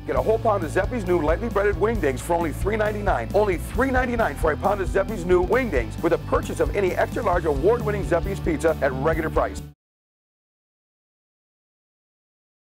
Get a whole pound of Zeppe's new lightly breaded wingdings for only $3.99. Only $3.99 for a pound of Zeppe's new wingdings with a purchase of any extra large award-winning Zeppe's pizza at regular price.